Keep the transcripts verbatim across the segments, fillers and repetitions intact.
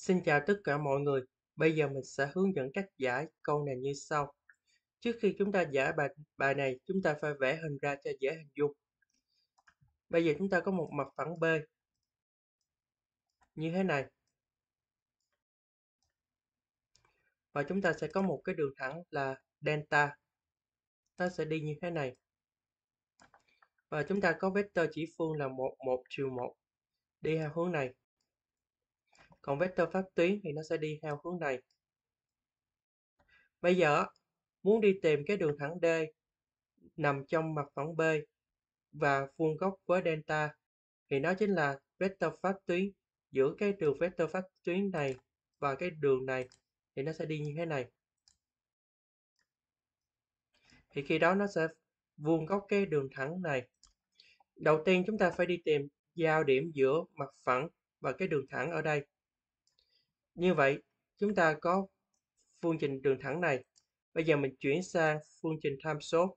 Xin chào tất cả mọi người. Bây giờ mình sẽ hướng dẫn cách giải câu này như sau. Trước khi chúng ta giải bài bài này, chúng ta phải vẽ hình ra cho dễ hình dung. Bây giờ chúng ta có một mặt phẳng B như thế này. Và chúng ta sẽ có một cái đường thẳng là delta. Nó sẽ đi như thế này. Và chúng ta có vectơ chỉ phương là một, một trừ một đi theo hướng này. Còn vectơ pháp tuyến thì nó sẽ đi theo hướng này. Bây giờ muốn đi tìm cái đường thẳng D nằm trong mặt phẳng B và vuông góc với delta thì nó chính là vectơ pháp tuyến giữa cái đường vectơ pháp tuyến này và cái đường này thì nó sẽ đi như thế này. Thì khi đó nó sẽ vuông góc cái đường thẳng này. Đầu tiên chúng ta phải đi tìm giao điểm giữa mặt phẳng và cái đường thẳng ở đây. Như vậy chúng ta có phương trình đường thẳng này. Bây giờ mình chuyển sang phương trình tham số.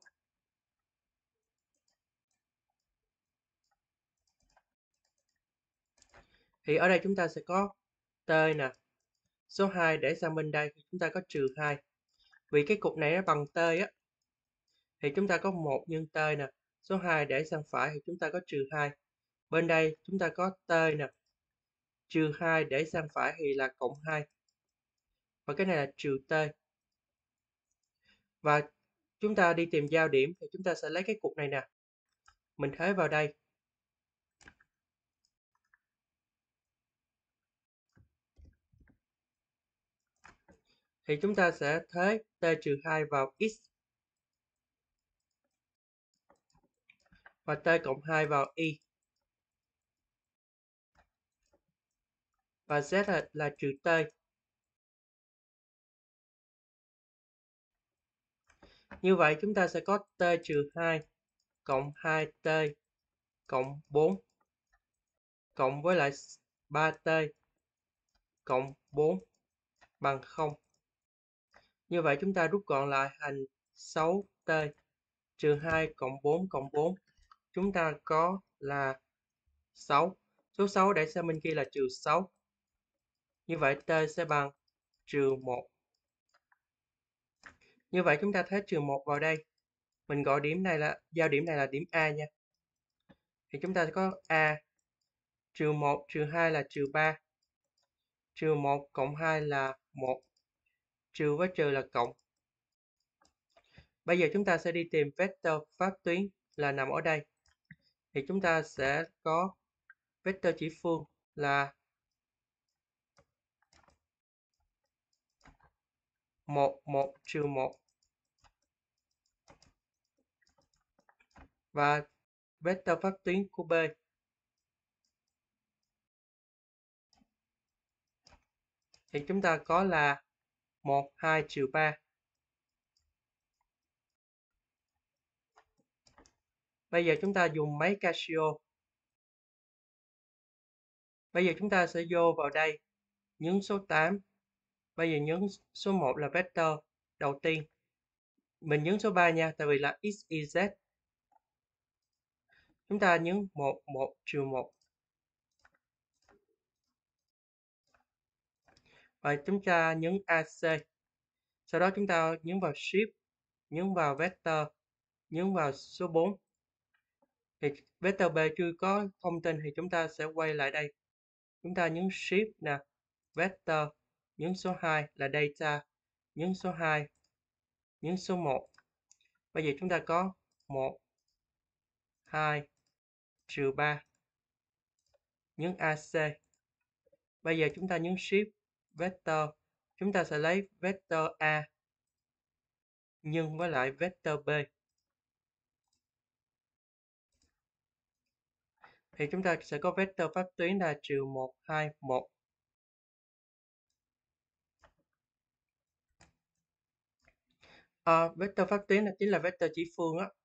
Thì ở đây chúng ta sẽ có t nè. Số hai để sang bên đây thì chúng ta có trừ hai. Vì cái cục này nó bằng t á thì chúng ta có một nhân t nè. Số hai để sang phải thì chúng ta có trừ hai. Bên đây chúng ta có t nè. Trừ hai để sang phải thì là cộng hai. Và cái này là trừ t. Và chúng ta đi tìm giao điểm thì chúng ta sẽ lấy cái cục này nè. Mình thế vào đây. Thì chúng ta sẽ thế t trừ hai vào x. Và t cộng hai vào y. Và z là, là trừ t. Như vậy chúng ta sẽ có t trừ hai cộng hai t cộng bốn cộng với lại ba t cộng bốn bằng không. Như vậy chúng ta rút gọn lại thành sáu t trừ hai cộng bốn cộng bốn. Chúng ta có là sáu. Số sáu để sang bên kia là trừ sáu. Như vậy t sẽ bằng trừ một. Như vậy chúng ta thế trừ một vào đây. Mình gọi điểm này là giao điểm này là điểm A nha. Thì chúng ta có A trừ một trừ hai là trừ ba. Trừ một cộng hai là một. Trừ với trừ là cộng. Bây giờ chúng ta sẽ đi tìm vectơ pháp tuyến là nằm ở đây. Thì chúng ta sẽ có vectơ chỉ phương là một, một trừ một. Và vectơ pháp tuyến của B thì chúng ta có là một, hai trừ ba. Bây giờ chúng ta dùng máy Casio. Bây giờ chúng ta sẽ vô vào đây, nhấn số tám. Bây giờ nhấn số một là vectơ đầu tiên. Mình nhấn số ba nha, tại vì là x, y, z. Chúng ta nhấn một, một trừ một. Và chúng ta nhấn a xê. Sau đó chúng ta nhấn vào Shift, nhấn vào vectơ, nhấn vào số bốn. Thì vectơ B chưa có thông tin thì chúng ta sẽ quay lại đây. Chúng ta nhấn Shift nè, vectơ, nhấn số hai là data, nhấn số hai, nhấn số một. Bây giờ chúng ta có một, hai, trừ ba, nhấn a xê. Bây giờ chúng ta nhấn Shift, vectơ, chúng ta sẽ lấy vectơ A nhân với lại vectơ B. Thì chúng ta sẽ có vectơ pháp tuyến là trừ một, hai, một. À, vectơ pháp tuyến là chính là vectơ chỉ phương á.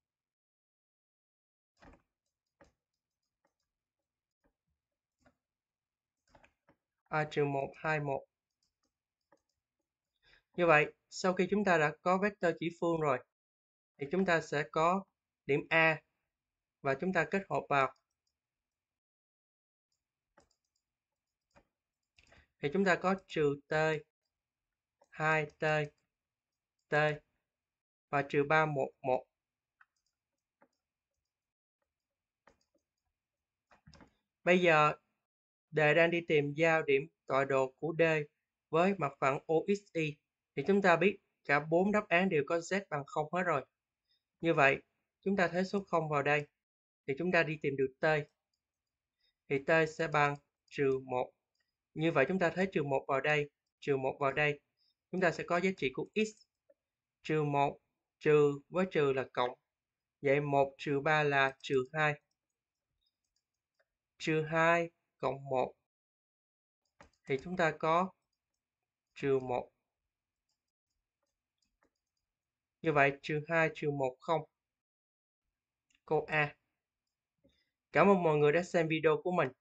A trừ một, hai, một. Như vậy, sau khi chúng ta đã có vectơ chỉ phương rồi, thì chúng ta sẽ có điểm A và chúng ta kết hợp vào. thì chúng ta có trừ t, hai t, t và trừ ba, một, một. Bây giờ đề đang đi tìm giao điểm tọa độ của D với mặt phẳng o ích y, thì chúng ta biết cả bốn đáp án đều có z bằng không hết rồi. Như vậy, chúng ta thế số không vào đây, thì chúng ta đi tìm được t. Thì t sẽ bằng trừ một. Như vậy chúng ta thế trừ một vào đây, trừ một vào đây. Chúng ta sẽ có giá trị của x. Trừ một, trừ với trừ là cộng. Vậy một trừ ba là trừ hai. Trừ hai cộng một. Thì chúng ta có trừ một. Như vậy trừ hai trừ một không. Câu A. Cảm ơn mọi người đã xem video của mình.